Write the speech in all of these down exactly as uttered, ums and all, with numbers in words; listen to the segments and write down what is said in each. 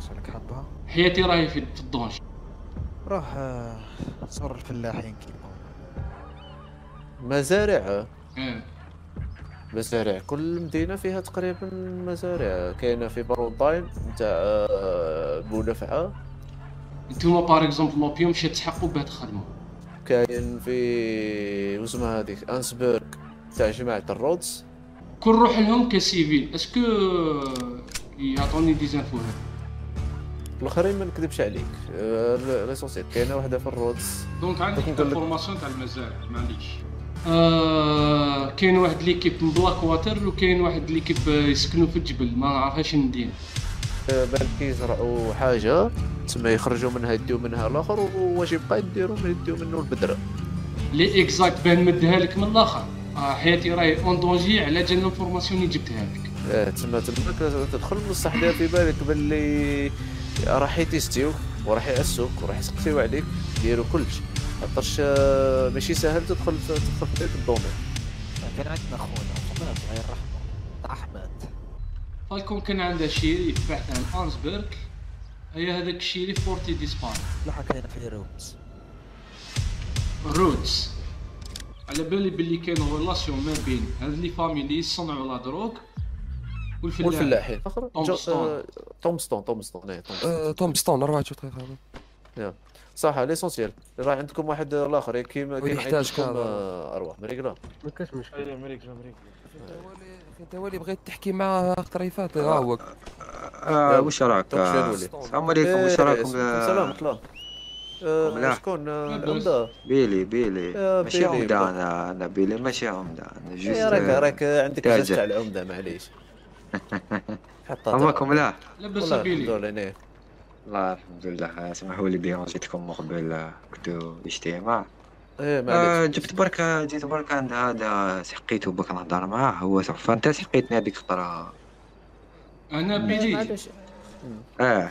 شالك حبها حياتي راهي في في الدونج. راه آه، صور الفلاحين كيما مزارع. اه مزارع كل مدينة فيها تقريبا مزارع. كاينة في برونطاين نتاع آه، بونفعة. نتوما باغ اكزومبل لوبيوم شي تسحقوا باه تخدموا. كاين في واسمها هذيك انسبرغ تاع جماعة الرودز. كون نروح لهم كسيفيل اسكو يعطوني دي زانفو هنا؟ الاخرين ما نكذبش عليك آه، ليسونسيال كاينة واحدة في الرودز. دونك عندك نقول لك- انفورماسيون تاع المزارع معليش. آه كاين واحد ليكيب من بلاك واتر وكاين واحد ليكيب يسكنوا في الجبل ما نعرفهاش ندير. آه، بالك يزرعوا حاجة تسمى يخرجوا منها يديو منها الاخر، واش يبقى يديروا من يديو منه البذرة. لي اكزاكت بان مدها لك من الاخر. آه حياتي راهي اون دونجي على جال الانفورماسيون اللي جبتها لك. اه تسمى تماك لازم تدخل بصح دير في بالك باللي راح يتيستيوك وراح يأسوك وراح يسقسيو عليك يديروا كلشي، خاطرش آه، ماشي ساهل تدخل تدخل في ذاك الدومين. كان عندنا خونا حماد الله يرحمه تاع احمد فالكون كان عنده شيري في بحث عن انسبرغ. هي هذاك الشيري فورتي ديسبان لحق كاين في روتس روتس. على بالي باللي كاين ريلاسيون ما بين هاد لي فامي اللي يصنعوا لا دروغ والفلاحين. والفلاحين اخر تومستون. تومستون تومستون ايه تومستون آه، توم ستون أربعة دقائق هذا. يا. صح ليسونسيال راه عندكم واحد الاخر كيما كيما ويحتاج عندكم كذا. آه، ارواح مريقله. ما كاش مشكل. ايوا مريكله مريكله. انت ولي بغيت تحكي معاه اختريفات ها هو. آه وش راك؟ توك شنو آه، ولي؟ السلام عليكم وش راكم؟ سلام الله. آه، ملاح. شكون آه، لاباس. عمده؟ بيلي بيلي يا ماشي بيلي عمدة بقى. انا انا بيلي ماشي عمدة انا جوست يا راك راك عندك تاجر. جست تاع العمده معليش. حطها عمركم ملاح؟ لاباس والله الحمد بيلي. لله نيه. الله الحمد لله. اسمحوا لي ديرونجيتكم مقبل آه، كنتو اجتماع. ايه آه معليش. جبت برك جيت برك عند هذا سحقيتو بك نهضر معاه هو سوف انت سحقيتني هذيك الخطرة. انا إيه، بيجي. معليش. اه آه،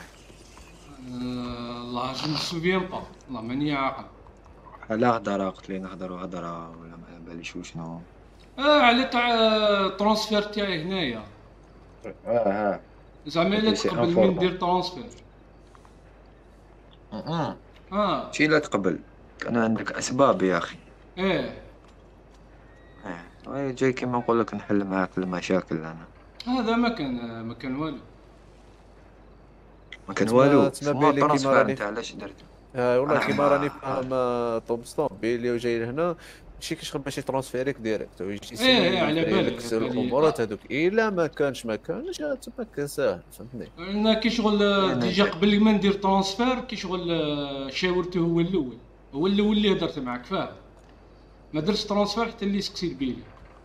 الله جو سوفيان با الله ماني عاقل. لا هضرة قلت لي نهضروا هضرة ولا ما باليش وشنو. اه على تاع ترانسفير تاعي هنايا اه اه زعما الا سي تقبل من انفورمال. ندير ترانسفير. اه اه شي لا تقبل كان عندك اسباب يا اخي. ايه اه جاي كيما نقول لك نحل معاك المشاكل انا. هذا ما كان ما كان والو. ما كان تسمى- والو تسمى ما بيلي كيما ترانسفير راني- انت علاش درت؟ آه والله أنا كيما ما- راني فاهم آه، تومستون بيلي وجاي لهنا ماشي كيشغل باش يترونسفيريك ديريكت ويجي إيه، إيه، على بالك، لك على بالي. الامورات هذوك الا ما كانش ما كانش آه، تماك ساهل فهمتني. انا كي شغل آه، أنا ديجا جاي. قبل ما ندير ترانسفير كي شغل آه، شاورته هو الاول. هو الاول اللي هدرت معاك فاهم. ما درتش ترانسفير حتى اللي سقسي بيلي.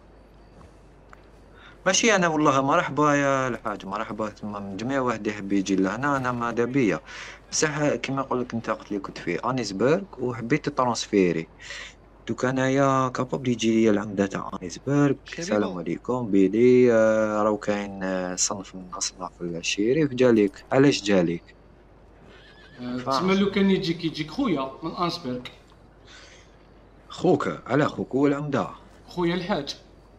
ماشي انا والله مرحبا يا الحاج مرحبا تما من جميع واحد يحب يجي لهنا انا ماذا بيا بصح كيما نقول لك انت قلت لي كنت في انيسبرغ وحبيت ترانسفيري دوك انايا كابابل يجي لي العمده تاع انيسبرغ. السلام عليكم بيلي آه، راهو كاين آه، صنف من اصناف الشريف جاليك علاش جاليك؟ آه، فاهم. تسمى لو كان يجيك يجيك خويا من انسبرغ. خوك على خوك هو العمده. خويا الحاج.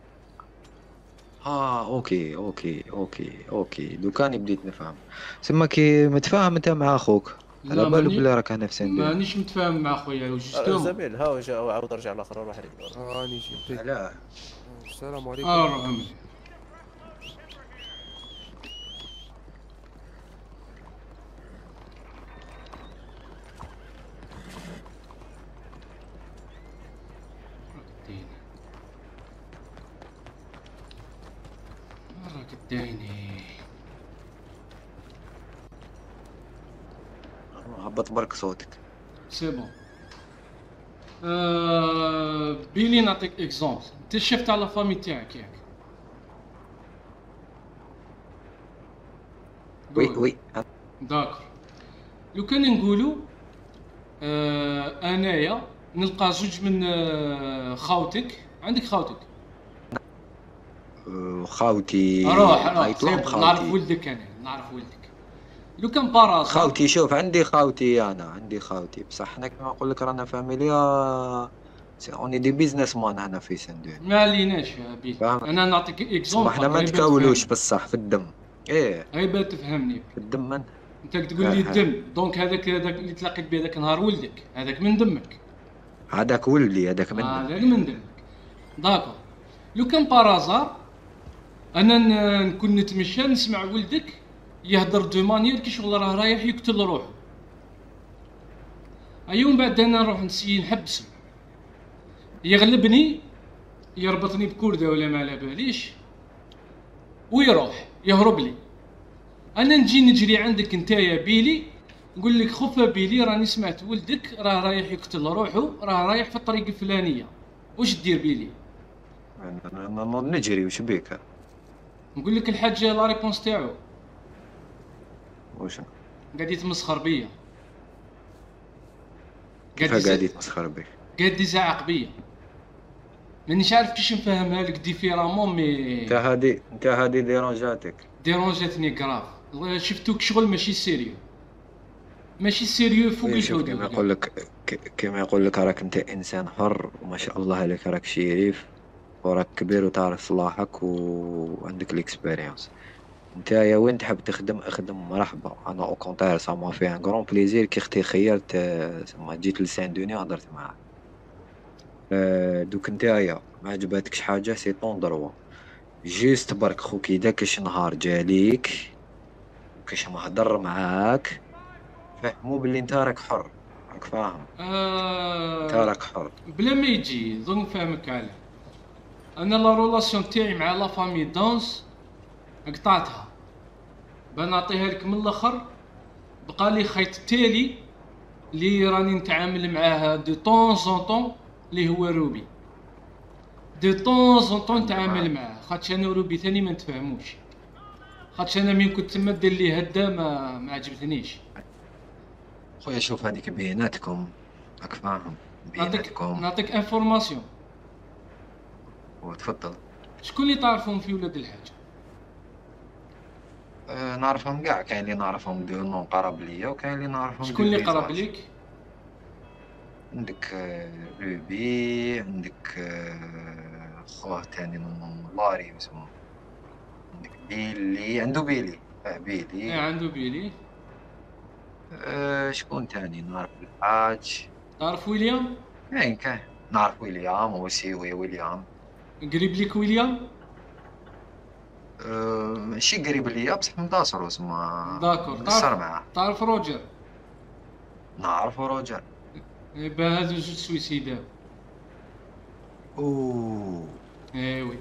اه اوكي اوكي اوكي اوكي دوكاني بديت نفهم. سما كي متفاهم انت مع اخوك على لا، بالو ماني- بلي راك هنا في سندوي. مانيش متفاهم مع خويا آه، وجوستو. زميل ها جا عاود رجع الاخر روح عليك. آه، راني جيت. علاه السلام عليكم. اه روح عمي. راك الديني. هبط برك صوتك. سي بون. آه بيلي نعطيك اكزومبل. انت الشيف تاع لا فامي تاعك ياك. وي وي داكور. لو كان نقولوا آه انايا نلقى زوج من آه خاوتك. عندك خاوتك. آه، خاوتي روح روح يطلب سيب، نعرف خاوتي. ولدك انا نعرف ولدك. لو كان باراز خاوتي شوف عندي خاوتي انا عندي خاوتي بصح انا كما نقول لك رانا فاميليا اوني دي بيزنس مان هنا في سندوي. ما عليناش يا بيل. فاهم. انا نعطيك اكزومبل. احنا ما نتكاولوش بصح في الدم. ايه هاي باه تفهمني. في الدم من انت تقول لي آه. الدم، دونك هذاك هذاك اللي تلاقيت به هذاك نهار ولدك، هذاك من دمك. هذاك ولدي، هذاك من آه، دم. هذاك من دمك. داكور. لو كان بارازار انا ن- نكون نتمشى نسمع ولدك يهدر دو مانيير كي شغل راه رايح يقتل روحه، ايوا من بعد انا نروح نسي نحبسه، يغلبني يربطني بكردة ولا ما على باليش ويروح يهرب لي. انا نجي نجري عندك انت يا بيلي، نقول لك خف يا بيلي راني سمعت ولدك راه رايح يقتل روحه، راه رايح في الطريق الفلانيه، واش دير بيلي؟ أنا- أنا- أنا نجري وش بيك؟ نقول لك الحاجه لا ريبونس تاعو وش قاعد يتمسخر بيا، كيف يز- قاعد يتمسخر بك؟ قاعد يزعق بيا، مانيش عارف كيش نفهمها لك ديفيرامون مي انت هادي انت هادي ديرونجاتك. ديرونجاتني كراف. شفتوك شغل ماشي سيريو، ماشي سيريو فوق إيه، شوف كيما الحدود. يقول لك ك- كيما يقول لك راك انت انسان حر وما شاء الله عليك، راك شريف وراك كبير وتعرف صلاحك وعندك الاكسبيرينس. انت يا وين تحب تخدم اخدم مرحبا، انا او كونتير سا ما في ان غران بليزير كي اختي خيرت آه، ما جيت لسان دوني هضرت معاه. آه، دوك نتايا ما عجباتكش حاجه سي طون دروا، جيست برك خوك اذا كاش نهار جاليك كاش ما هضر معاك فهمو باللي انت راك حر، راك فاهم؟ انت آه راك حر. بلا ما يجي ظن فهمك عليه. انا لا رولاسيون تاعي مع لا فامي دونس قطعتها، بنعطيها لك من الاخر. بقى لي خيط تالي اللي راني نتعامل معاه دو طون زون طون اللي هو روبي، دو طون زون طون نتعامل معاه، خاطش انا روبي ثاني ما نتفاهموش، خاطش انا مين كنت تما دير لي هدا ما ما عجبتنيش. خويا شوف هذيك بيناتكم، راك فاهم؟ نعطيك بيناتكم. نعطيك انفورماسيون. وتفضل. شكون اللي تعرفهم في ولاد الحاج؟ أه نعرفهم كاع، كاين اللي نعرفهم دو نون قراب ليا وكاين اللي نعرفهم شكون دو اللي قرب فيزاج. ليك؟ عندك آه، روبي، عندك آه، خوه تاني من لاري اسمه، عندك بيلي، عنده بيلي اه ايه بيلي. عنده بيلي. أه شكون تاني نعرف الحاج؟ تعرف ويليام؟ كاين كاين نعرف ويليام وسي وي ويليام. قريب ليك ويليام؟ أه ماشي قريب ليا بصح مداصرو سما داكور. مقصر تعرف معاه. تعرف روجر؟ نعرفو روجر. إيه، با هادو جوج سويسيداو. اوه ايوي.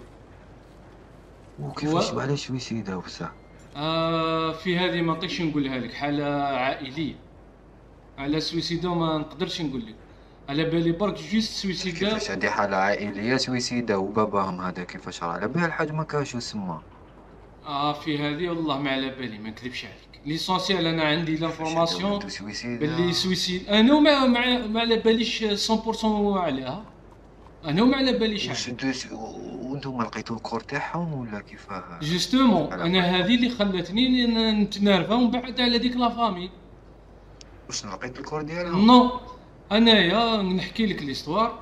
وكيفاش هو- علاش سويسيدا بصح؟ آه في هذه ما نطيقش نقولها لك، حالة عائلية. على سويسيداو ما نقدرش نقول لك، على بالي برك جوست سويسيداو. كيفاش هادي حالة عائلية سويسيدا وباباهم هذا كيفاش راه على بها الحاج ما كاش سما؟ اه في هذه والله ما على بالي، ما نكذبش عليك. ليسونسيال انا عندي لانفورماسيون سويسيدا باللي سويسيد، انا ما ما ما على باليش مية بالمية عليها، انا ما على باليش عليها. واش دوس وانتم لقيتوا الكور تاعهم ولا كيفاه؟ جوستومون انا هذه اللي خلتني ن- نتنرفا ومن بعد على ديك لا فامي. واش لقيت الكور ديالهم؟ نو انايا نحكي لك ليستوار.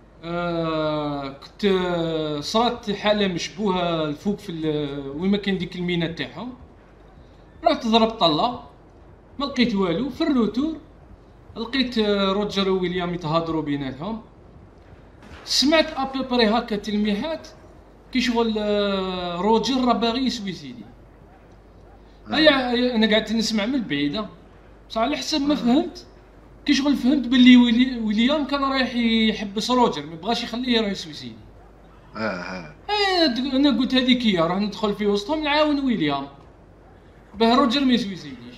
آه كنت آه، صارت حاله مشبوهه الفوق في ال- وين ما كان ديك المينا تاعهم، رحت ضربت طله ما لقيت والو. في الروتور لقيت آه، روجر وويليام يتهاضروا بيناتهم، سمعت ابيبري هكا تلميحات كي شغل آه، روجر راه باغي يسويسيدي. هيا انا قعدت نسمع من البعيده، بصح على حسب ما فهمت كي شغل فهمت باللي ويلي ويليام كان رايح يحبس روجر، ما بغاش يخليه يروح يسويسيدي. اه اه آه، د- انا قلت هذيك هي، راح ندخل في وسطهم نعاون ويليام باه روجر ما يسويسيديش.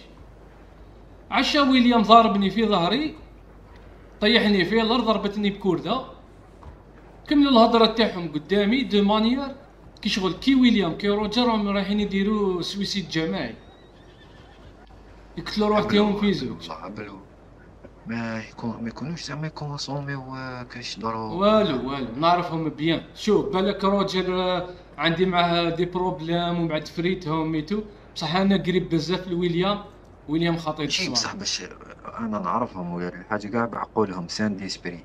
عشا ويليام ضاربني في ظهري، طيحني في الارض، ضربتني بكورده. كملوا الهضره تاعهم قدامي دو مانيير كي شغل كي ويليام كي روجر راهم رايحين يديروا سويسيد جماعي، يقتلوا روحهم في زوج. والله عبلو ما يكون ما يكونوش زعما يكونسوميو كاش ضرو والو والو نعرفهم بيان. شوف بالك روجر آه، عندي معاه دي بروبليم ومن بعد فريتهم ميتو، بصح انا قريب بزاف لويليام. ويليام خطير ماشي بصح الصوالح. باش انا نعرفهم ويا الحاجه كاع بعقولهم سان ديسبري.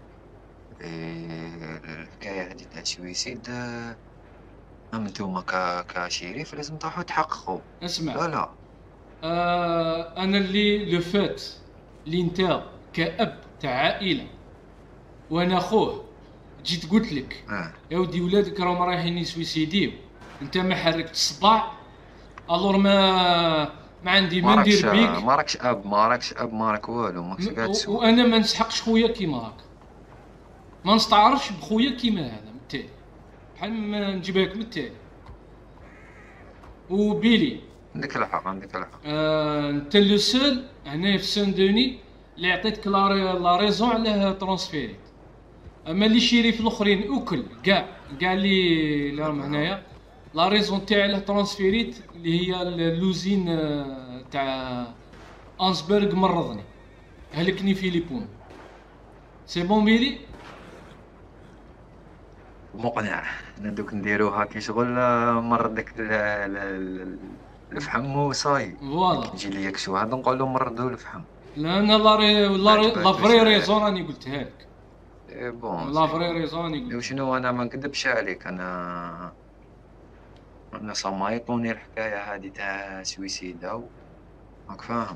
إيه، الحكايه هذه تاع السويسيد آه، أما نتوما ك كشريف لازم تروحوا تحققوا. اسمع لا لا آه انا اللي لو فات اللي انت كأب تاع عائله وانا اخوه جيت قلت لك اه يا ودي ولادك راهم رايحين يسويسيديو، انت ما حركت الصباع، الور ما ما عندي ما ما راكش ندير بيك. ما راكش اب ما راكش اب ما راك والو، ماكش م- قاعد و- تسوى. وانا ما نسحقش خويا كيما هاك، ما نستعرفش بخويا كيما هذا من التالي، بحال ما نجيبها لك من التالي. وبيلي عندك الحق عندك الحق. آه، انت لو سول هنايا في سان دوني اللي عطيتك لا ري- لا ريزون علاه ترونسفيريت. اما اللي شيريف الاخرين اكل كاع كاع اللي اللي راهم هنايا لا ريزون تاعي علاه ترونسفيريت اللي هي اللوزين آه، تاع انسبرغ مرضني، هلكني فيليبون. سي بون بيلي. مقنع. انا دوك نديروها كي شغل آه، مرض داك ال- ال- ال- الفحم وصاي. فوالا يجي لي كشو هذا نقول له مرضو الفحم. لا انا لا ري لا ري- لا عجبتوش فري هذا. ريزون راني قلتها لك، إيه بون لا سي فري بون. ريزون راني قلت. وشنو انا ما نكذبش عليك، انا انا صمايطوني الحكايه هذه تاع سويسيدا، راك فاهم.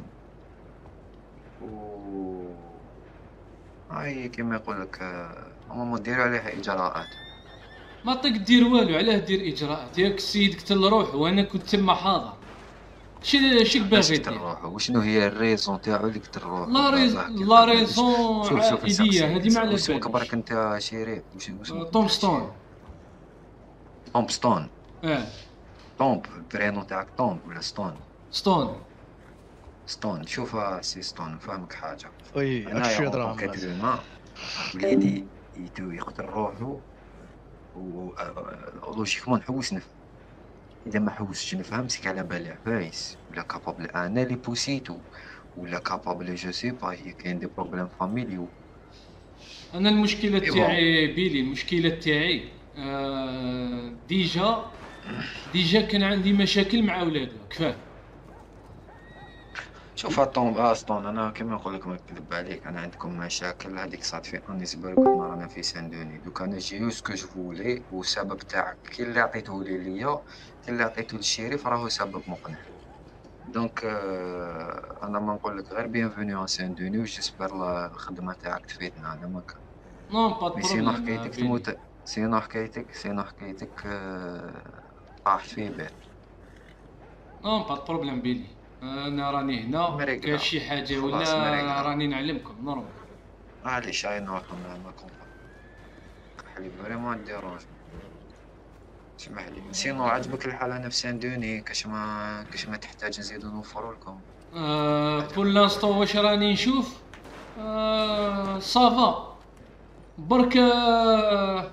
و هاي كيما يقول لك آه، هما ديروا عليها اجراءات. ما طيق دير والو، علاه دير اجراءات؟ ياك السيد قتل روحه وانا كنت تما حاضر، شي شي باش باغي قتل دير؟ روحو، وشنو هي الريزون تاعو اللي قتل روحو؟ لا ريز باباه كي لا قال لك. ريزون شوف شوف عائليه هذه ما على وش اسمك باليش. برك انت شيرين؟ وش آه، اسمك؟ توم ستون. توم ستون. اه تومب البرينو تاعك تومب ولا ستون؟ ستون. ستون. شوف آه، سي ستون نفهمك حاجه. وي انا اكشي يا يهضر اون مع الناس. كاترينا وليدي يتو يقتل روحو و آه، لوجيكمون نحوس نفهم. اذا ما حوستش نفهم سيك على بالي عفايس ولا كابابل انا اللي بوسيتو ولا كابابل جو سي با، هي كاين دي بروبليم فاميليو. انا المشكله إيه تاعي بيلي، المشكله تاعي آه ديجا ديجا كان عندي مشاكل مع ولادو كفاه. شوف الطوم استون، انا كما نقول لك ما نكذب عليك، انا عندكم مشاكل هذيك صارت في انيسبرغ وحنا رانا في سان دوني. دوك انا جي سكو جو فولي، والسبب تاعك كي اللي عطيته لي ليا كي اللي عطيته للشريف راهو سبب مقنع. دونك آه انا ما نقول لك غير بيانفوني ان سان دوني، وجيسبر الخدمه تاعك تفيدنا. انا ما كان نو با مي سينو بروبليم حكايتك بيلي. تموت. سينو حكايتك سينو حكايتك آه، طاحت في بال. نو با بروبليم بيلي، انا راني هنا مريقلة. كاين شي حاجه خلاص ولا مريقلة. راني نعلمكم نورمال. معليش هاي نوع ما ما كومبا حليب فريمون ديرونج. اسمح لي سينو عجبك الحال هنا في سان دوني؟ كاش ما كاش ما تحتاج نزيدو نوفرو لكم؟ آه بور لانستون واش راني نشوف آه صافا برك آه،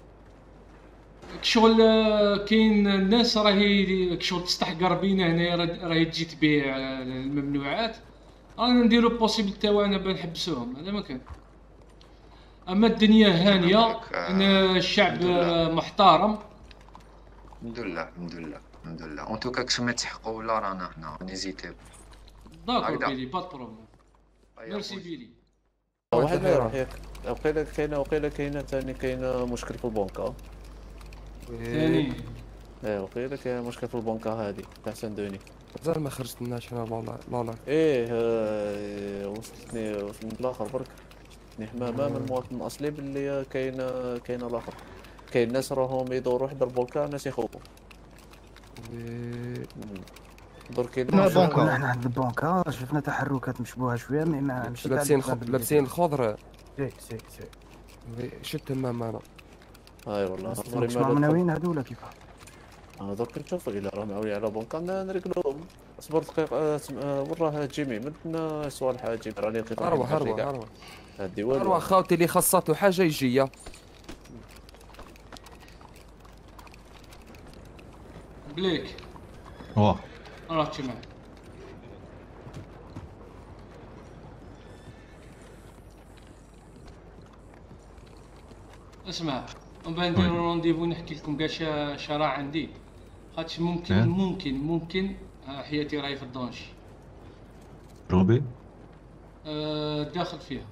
كشغل آه، كاين الناس راهي كشغل تستحقر بينا هنايا راه- راهي تجي تبيع آه، الممنوعات، رانا نديرو بوسيبل تاعنا بنحبسوهم، هذا ما كان. اما الدنيا هانيه، نقولك، آه، ان الشعب الحمد لله. آه، محترم. الحمد لله الحمد لله الحمد لله. اون توكا كاش ما تسحقوا ولا رانا هنا نيزيتي. داكور هكذا. بيلي با بروبليم. ميرسي بيلي. واحد ما واحد يروح ياك. وقيلا كاينه وقيلا كاينه ثاني كاينه مشكل في البنكه. ثاني ايه وقيلا كاين مشكل في البنكه هذه تاع سان دوني. مازال ما خرجتلناش انا لا لا لا ايه آه، وصلتني وصلني بالاخر برك. وصلتني حمامه من المواطن الاصلي باللي كاين كاين الاخر. كاين ناس راهم يدوروا حدا البنكه، ناس يخوفوا. درك ما إلا- بنكة. كنا حنا عند البنكة شفنا تحركات مشبوهة شوية، مي ما ماشي كاع لابسين البنكة خ- اللي- لابسين الخضر. سي سي سي شت تمام انا. هاي والله مش عمري ما معمناوين هذولا كيفاه. انا درك نشوف الا راهم عاولين على بنكه نرقلوهم. اصبر دقيقه وراه جيمي من صوالح جيمي راني لقيت واحد اروح الحاجة اروح كاع. اروح هادي والو. اروح خاوتي اللي خاصاتو حاجه يجي. بليك واه راه تجمع. اسمع، ومن بعد نديرو رونديفو نحكي لكم كاع شا شا راه عندي، خاطش ممكن إيه؟ ممكن ممكن آه، حياتي راهي في الدونجي. روبي آه، داخل فيها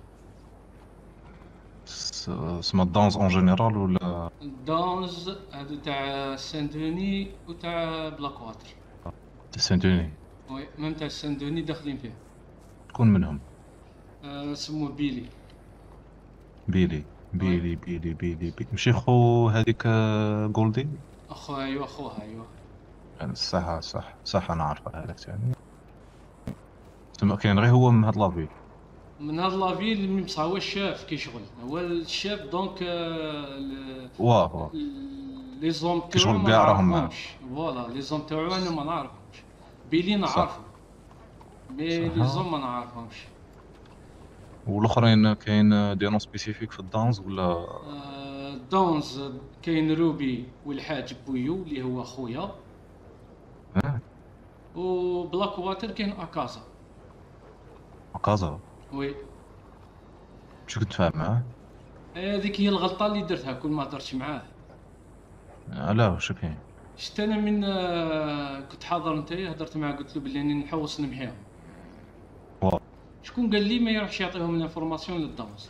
سما دانس اون جينيرال ولا دونز هادو تاع سان دوني وتاع بلاكواتر. سانتوني؟ وي ميم تاع السندوني داخلين فيه. شكون منهم؟ آه سموه بيلي. بيلي بيلي بيلي بيلي بيلي ماشي خو هذيك آه، جولدي. اخوها ايوا اخوها ايوا. يعني صح صح صح انا عارفه هذاك يعني. تما كاين غير هو من هاد لافيل. من هاد لافيل اللي بصح هو الشاف كيشغل، هو الشاف دونك آه، ال- واه واه لي زوم كيشغل تاعو ما كاع راهم معاه. نعرفهمش. فوالا لي زوم تاعو انا ما نعرفهمش. بيلي صح. نعرفو مي صح. لي زوم ما نعرفهمش. والاخرين كاين دي نون سبيسيفيك في الدانز ولا؟ آه، دونز كاين روبي والحاج بويو اللي هو خويا، اه وبلاك واتر كاين اكازا. كازا وي شو كنت فاهم معاه؟ هذيك هي الغلطه اللي درتها كل ما درت معاه. لا واش كاين؟ شفت انا من آه، كنت حاضر نتايا هضرت معاه قلت له بلي راني نحوس نمحيهم. واه شكون قال لي ما يروحش يعطيهم الانفورماسيون للدونز؟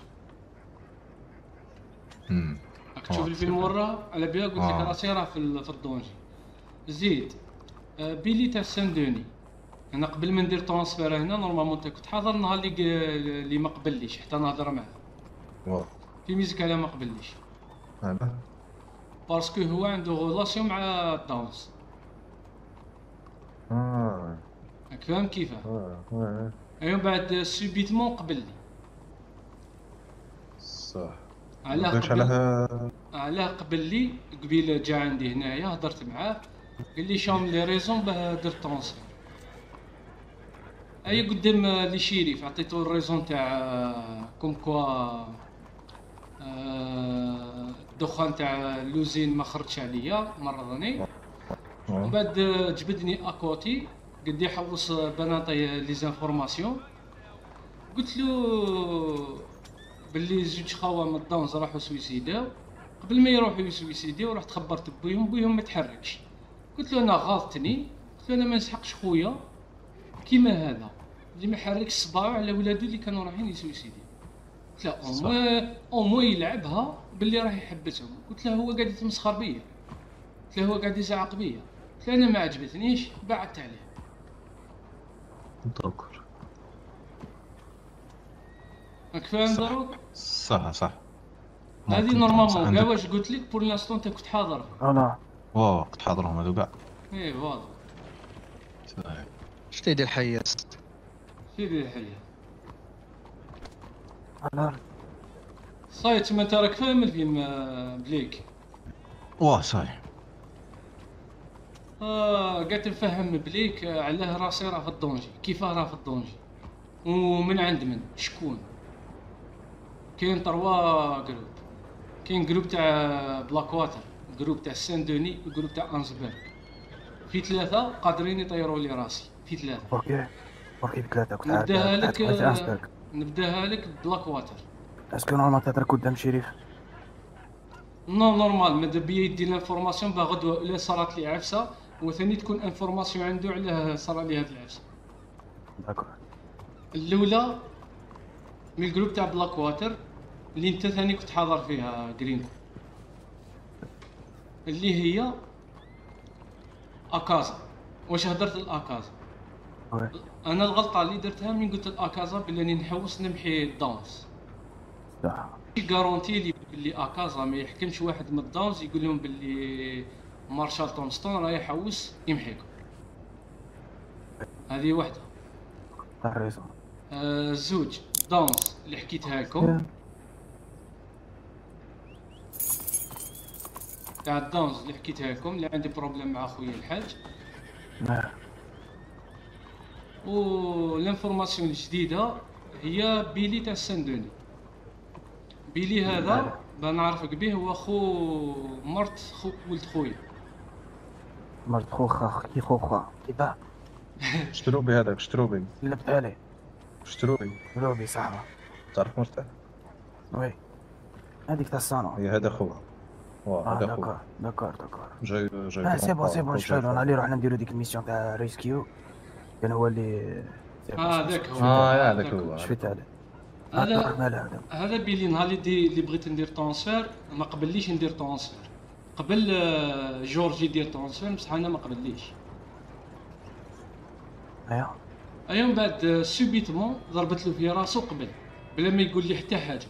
امم راك تشوف واه، الفيلم صحيح. وراه على بها قلت لك آه. راسي راه في ال- في الدونجي. زيد آه، بيلي تاع سان دوني، انا قبل ما ندير ترونسفير هنا نورمالمون انت كنت حاضر النهار اللي ق- اللي ما قبليش حتى نهضر معاه واه في ميزيك على ما قبليش هذا باسكو هو عنده غولاسيون مع الدونز. اه راك فاهم كيفاه؟ اه اه ايوا بعد سوبيتمون قبل لي. صح. علاه باش قبل علاه علاه قبل لي قبيله جا عندي هنايا هضرت معاه قال لي شام لي ريزون باه درت ترونسفير. اي قدام لي شيريف عطيتو الريزون تاع كوم كوا آه، الدخان تاع لوزين ما خرجش عليا مرضني. ومن بعد جبدني اكوتي قد لي حوس بناطي لي زانفورماسيون. قلت له باللي زوج خاوه من الدونز راحوا سويسيداو. قبل ما يروحوا يسويسيداو رحت خبرت بويهم بويهم ما تحركش. قلت له انا غلطتني، قلت له انا ما نسحقش خويا كيما هذا اللي ما حركش صباعو على ولادو اللي كانوا رايحين يسويسيداو. قلت له صح. او او مو يلعبها باللي راه يحبسهم. قلت له هو قاعد يتمسخر بيا، قلت له هو قاعد يزعق بيا. قلت له انا ما عجبتنيش بعدت عليه. دكر راك فاهم صح. دروك؟ صح صح. هذه ممكن نورمالمون صح كاع عندك. واش قلت لك بور لانستون انت كنت حاضر. فوالا واه كنت حاضرهم هذو كاع. اي فوالا صحيح. اش تيدير حياس؟ سيدي الحياه. فوالا صاي تما انت راك فاهم الفيلم آه، بليك. واه صحيح. آه قاعد نفهم بليك آه، علاه راسي راه في الدونجي، كيفاه راه في الدونجي ومن عند من شكون. كاين تروا جروب، كاين جروب تاع بلاك واتر، جروب تاع سان دوني وجروب تاع انزبرغ. في ثلاثه قادرين يطيروا لي راسي في ثلاثه. اوكي اوكي بثلاثة كنت عاد نبداها كنت لك عاد في آه، أنسبرغ. نبداها لك بلاك واتر. اسكو نورمال تهضر قدام شريف؟ نو نورمال ماذا بيا يدي لانفورماسيون باه غدوه الا صارت لي عفسه وثاني تكون انفورماسيون عنده علاه صار لي هاد العفسه. داكور الاولى من الجروب تاع بلاك واتر اللي انت ثاني كنت حاضر فيها جرين، اللي هي اكازا. واش هدرت الاكازا؟ وي انا الغلطه اللي درتها من قلت الاكازا بلي نحوس نمحي الدونز. صح غارونتي لي بلي اكازا ما يحكمش واحد من الدونز يقول لهم بلي مارشال تومستون راه يحوس يمحيكم. هذه واحده. تاع ريزون آه زوج دونز اللي حكيتها لكم تاع الدونز اللي حكيتها لكم اللي عندي بروبليم مع خويا الحاج. نعم والانفورماسيون الجديده هي بيلي تاع ساندوني. بيلي هذا باه نعرفك به هو خو مرت خو ولد خويا. مرت خوخا كي خوخا كيفاه شترو بي هذاك شترو بي لبت عليه شترو بي روبي صحبه. تعرف مرته؟ وي هذيك تاع الصالون. هي هذا خوها. واه اه هذا داكور خوها. داكور داكور جاي جاي اه سي بون سي بون جاي شفالو فوق. انا اللي رحنا نديرو ديك الميسيون تاع ريسكيو كان هو اللي سي بون، اه ذاك هو. اه يا هذاك ذاك هو. شفت عليه هذا مال هذا هذا بيلي نهار اللي دي اللي بغيت ندير ترونسفير ما قبليش ندير ترونسفير. قبل آه، جورجي يدير ترونسفير بصح انا ما قبليش. ايوا ايا من بعد سوبيتمون ضربت له في راسو قبل بلا ما يقول لي حتى حاجه.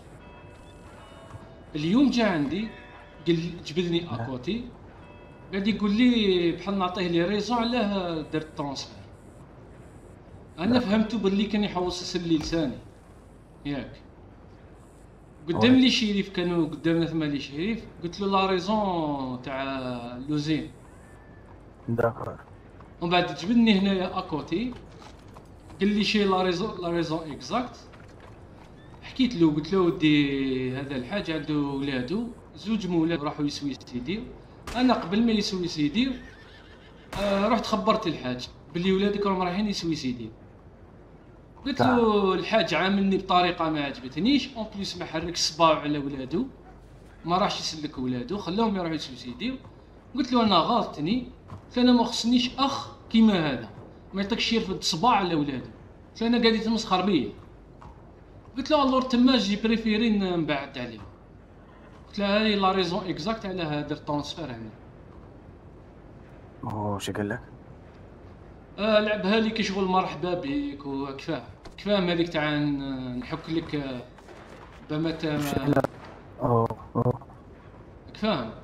اليوم جا عندي قال لي جبدني اكوتي قاعد يقول لي بحال نعطيه لي ريزون علاه درت ترونسفير. انا فهمتو باللي كان يحوس يسلي لساني ياك. قدام لي شريف كانوا قدامنا ثما لي شريف قلت له لا ريزون تاع لوزين. داكور. ومن بعد جبدني هنايا اكوتي قال لي شي لا ريزون لا ريزون اكزاكت. حكيت له قلت له ودي هذا الحاج عنده ولادو زوج مولاد راحوا يسويسيديو. انا قبل ما يسويسيديو آه رحت خبرت الحاج بلي ولادك راهم رايحين يسويسيديو. قلت له الحاج عاملني بطريقه ما عجبتنيش اون بليس ما حرك صباعو على ولادو ما راحش يسلك ولادو خلاهم يروحوا يسويسيديو. قلت له انا غلطتني فانا ما خصنيش اخ كيما هذا ما يعطيكش يرفد صباع على ولادو فانا قاعد يتمسخر بيا. قلت له الور تما جي بريفيري نبعد عليه. قلت له هاي لا ريزون اكزاكت على هذا الترونسفير هنا. واش قال لك؟ آه لعبها لي كي شغل مرحبا بك وكفاه كفاه هذيك تاع نحك لك بمتى اوه اوه كفاهم.